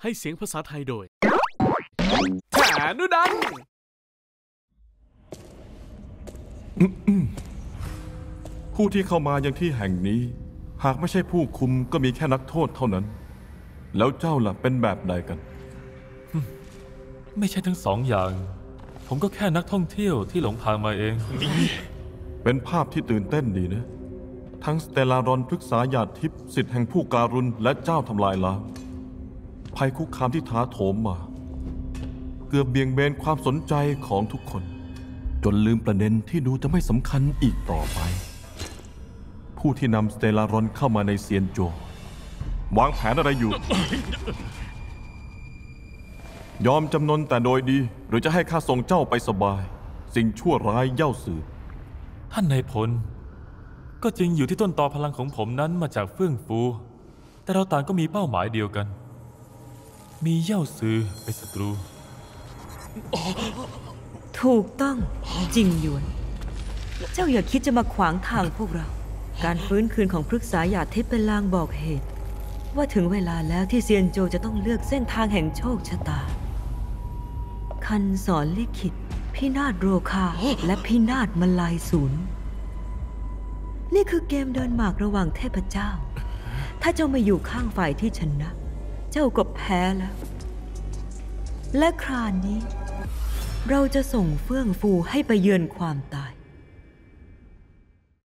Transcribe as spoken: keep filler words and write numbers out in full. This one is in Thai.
ให้เสียงภาษาไทยโดยแขนุดันผู้ที่เข้ามายังที่แห่งนี้หากไม่ใช่ผู้คุมก็มีแค่นักโทษเท่านั้นแล้วเจ้าล่ะเป็นแบบใดกันไม่ใช่ทั้งสองอย่างผมก็แค่นักท่องเที่ยวที่หลงทางมาเองเป็นภาพที่ตื่นเต้นดีนะทั้งสเตลารอนพฤกษาญาติทิพย์สิทธิ์แห่งผู้การุณและเจ้าทำลายล้างภัยคุกคามที่ท้าโถมมาเกือบเบี่ยงเบนความสนใจของทุกคนจนลืมประเด็นที่ดูจะไม่สำคัญอีกต่อไปผู้ที่นำสเตลารอนเข้ามาในเซียนโจวางแผนอะไรอยู่ ยอมจำนนแต่โดยดีหรือจะให้ข้าส่งเจ้าไปสบายสิ่งชั่วร้ายเย่าสื่อท่านนายพลก็จริงอยู่ที่ต้นตอพลังของผมนั้นมาจากเฟื่องฟูแต่เราต่างก็มีเป้าหมายเดียวกันมีเย่าสื่อเป็นศัตรูถูกต้องจริงหยวนเจ้าอย่าคิดจะมาขวางทางพวกเราการฟื้นคืนของพฤกษาญาติทิพย์เป็นลางบอกเหตุว่าถึงเวลาแล้วที่เซียนโจจะต้องเลือกเส้นทางแห่งโชคชะตาคันสอนลิขิตพินาศโรคาและพินาศมลายศูนย์นี่คือเกมเดินหมากระหว่างเทพเจ้าถ้าเจ้าไม่อยู่ข้างฝ่ายที่ชนะเจ้าก็แพ้แล้วและคราวนี้เราจะส่งเฟื่องฟูให้ไปเยือนความตาย